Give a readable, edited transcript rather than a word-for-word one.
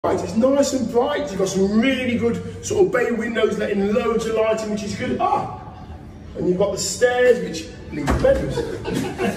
It's nice and bright. You've got some really good sort of bay windows letting loads of light in, which is good. And you've got the stairs which lead to bedrooms.